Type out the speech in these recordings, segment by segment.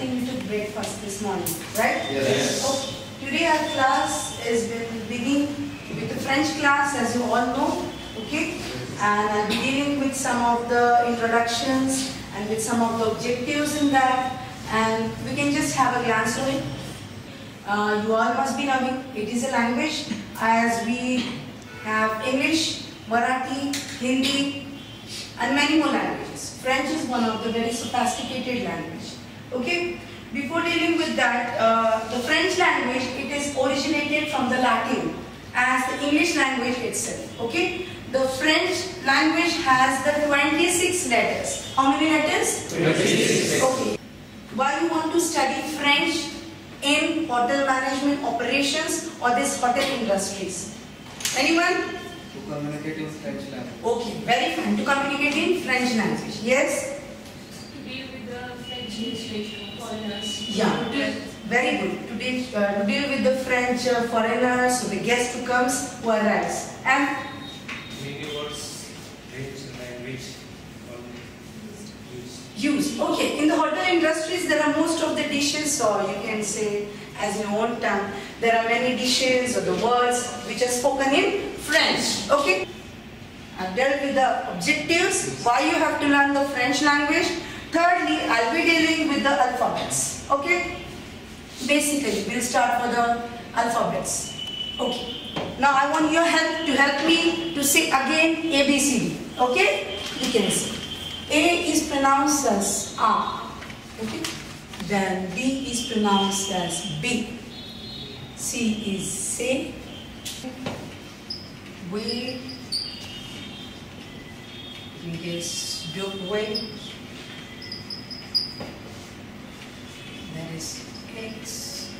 think you took breakfast this morning, right? Yes. Okay. Today our class is beginning with the French class, as you all know, okay? And I'll be dealing with some of the introductions and with some of the objectives in that, and we can just have a glance of it. You all must be knowing it is a language, as we have English, Marathi, Hindi, and many more languages. French is one of the very sophisticated language. Okay. Before dealing with that, the French language, it is originated from the Latin as the English language itself. Okay. The French language has the 26 letters. How many letters? 26. Okay. Why you want to study French in hotel management operations or this hotel industries? Anyone? To communicate in French language. Okay, very fine. To communicate in French language. Yes? To deal with the French administration, foreigners. Yeah, very good. To deal with the French foreigners, so the guest who comes, who arrives. And many words, French language use. Okay, in the hotel industries, there are most of the dishes, or you can say, as in your own tongue, there are many dishes or the words which are spoken in French. Okay? I've dealt with the objectives, why you have to learn the French language. Thirdly, I'll be dealing with the alphabets. Okay? Basically, we'll start with the alphabets. Okay. Now I want your help to help me to say again ABCD. Okay? You can say. A is pronounced as A. Okay? Then B is pronounced as B. C is say. We guess do way. That is X.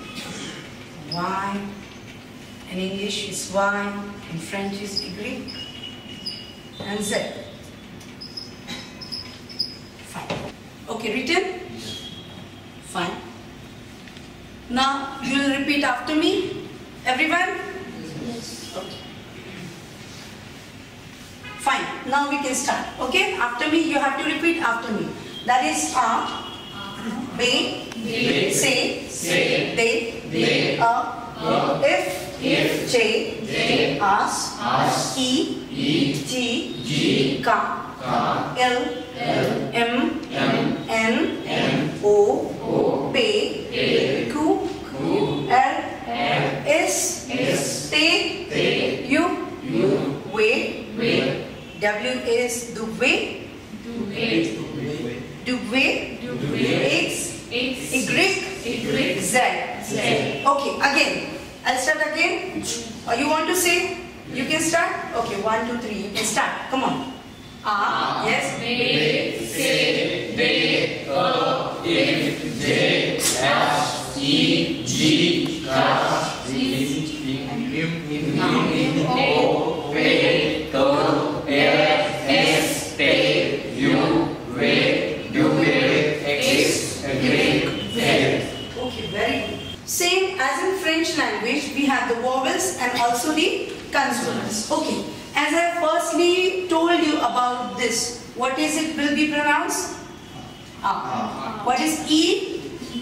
Y. In English is Y. In French is Y. And Z. Fine. Okay, written? Fine. Now you will repeat after me. Everyone? Yes. Okay. Fine. Now we can start. Okay? After me, you have to repeat after me. That is A, B, say, they, if, J, ask, E, G, ka, L, M, N, O, P, Q, R, S, T, U, W, W is the way, X, Y, Z. Okay, again. I'll start again. You want to say? You can start? Okay, 1, 2, 3. You can start. Come on. A, yes. B, C, D, O, F, J, H, E, G, K, M, O, P, Q, R, S, T, U, W, X, Y, Z. Okay, very good. Same as in French language, we have the vowels and also the consonants. Okay, as I firstly told you about this, what is it will be pronounced? A. What is E?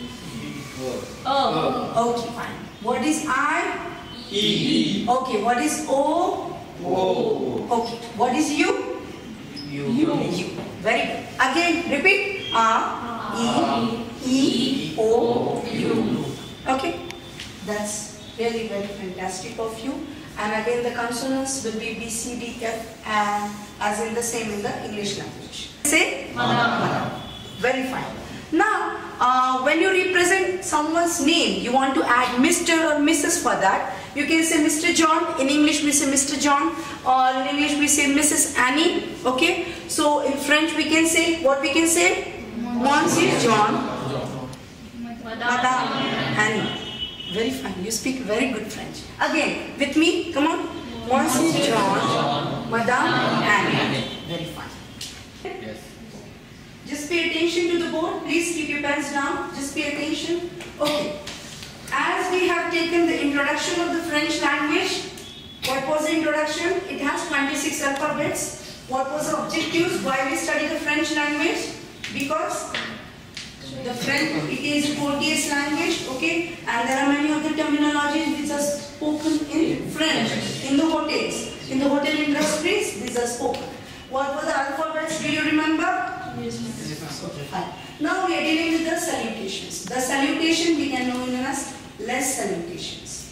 Oh. Okay, fine. What is I? E, Okay, what is O? O, Okay, what is U? U. Very good. Again, repeat. A, E, O, U. Okay, that's really very fantastic of you. And again, the consonants will be B, C, D, F, and as in the same in the English language. Say, Madam. very fine. Now, when you represent someone's name, you want to add Mr. or Mrs. for that. You can say Mr. John. In English, we say Mr. John, or in English, we say Mrs. Annie. Okay. So in French, we can say what we can say. Monsieur John. Madame Annie. Very fine. You speak very good French. Again, with me. Come on. Monsieur John. Madame Annie. Very fine. yes. Just pay attention to the board. Please keep your pens down. Just pay attention. Okay. As we have taken the introduction of the French language, what was the introduction? It has 26 alphabets. What was the objectives? Why we study the French language? Because the French, it is a Portuguese language, okay, and there are many of the terminologies which are spoken in French, in the hotels, in the hotel industries, these are spoken. What were the alphabets, do you remember? Yes, ma'am. Fine. Now we are dealing with the salutations. The salutation we can know in as less salutations.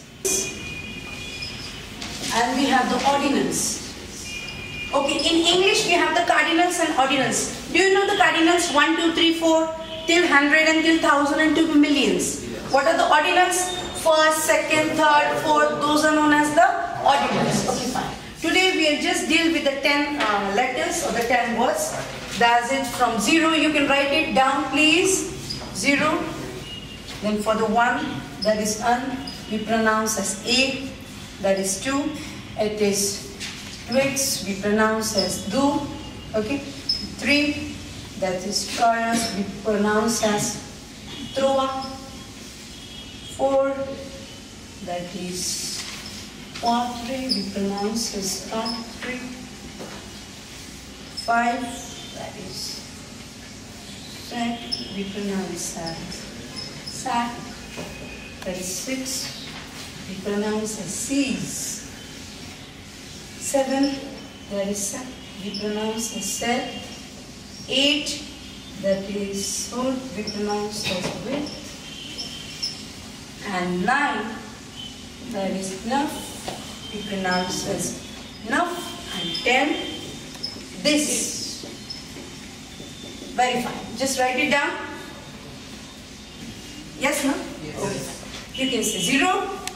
And we have the ordinals. Okay, in English we have the cardinals and ordinals. Do you know the cardinals? 1, 2, 3, 4 till 100 and till 1000 and till millions. What are the ordinals? First, second, third, fourth, those are known as the ordinals. Okay, fine. Today we will just deal with the 10 letters or the 10 words. That's it. From 0 you can write it down, please. 0. Then for the 1, that is un, we pronounce as a. That is 2. It is twigs, we pronounce as do. Okay. 3, that is troyas, we pronounce as troa. 4, that is quatre, we pronounce as quatre. 5, that is sac, we pronounce as sac. That is 6, we pronounce as seas. 7, that is sac, we pronounce as set. 8, that is sol, we pronounce as with. And 9, that is nuff, we pronounce as nuff. And 10, this. Very fine. Just write it down. Yes, no? Yes. Okay. You can say 0,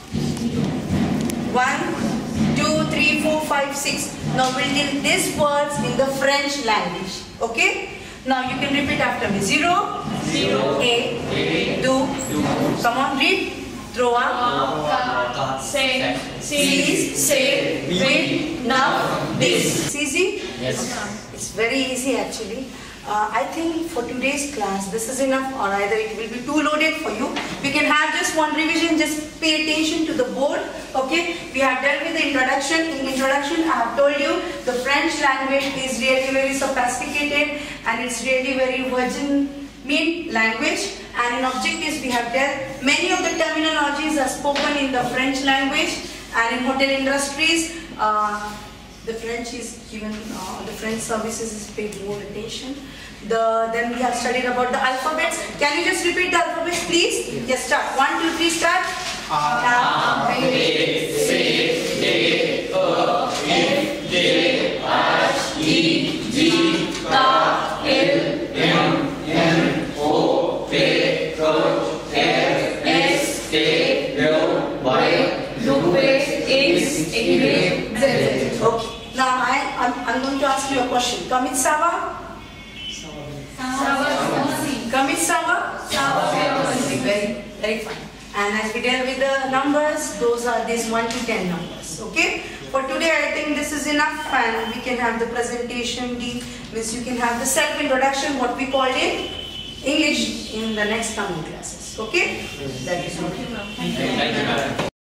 1, 2, 3, 4, 5, 6. Now we'll deal these words in the French language. Okay? Now you can repeat after me. 0, 0, a, do. Come on, read. Troa, say, seas, say, with, now, this. It's easy? Yes. It's very easy actually. I think for today's class this is enough, or either it will be too loaded for you. We can have just one revision, just pay attention to the board. Okay, we have dealt with the introduction. In introduction I have told you the French language is really very sophisticated and it's really very virgin mean language, and in objectives we have dealt many of the terminologies are spoken in the French language, and in hotel industries the French is given, the French services is paid more attention. Then we have studied about the alphabets. Can you just repeat the alphabets, please? Yes, start. 1, 2, 3, start. A, B, C, D, E, F, G, H, I, J, K, L, M, N, O, P, Q, R, S, T, U, Y, W, X, Y, Z. Okay. Now I'm going to ask you a question. Kamit Sawa? Kamit Sawa? Very, very fine. And as we deal with the numbers, those are these 1 to 10 numbers. Okay? For today, I think this is enough, and we can have the presentation, means you can have the self-introduction, what we called in English, in the next coming classes. Okay? That is all. Thank you, madam.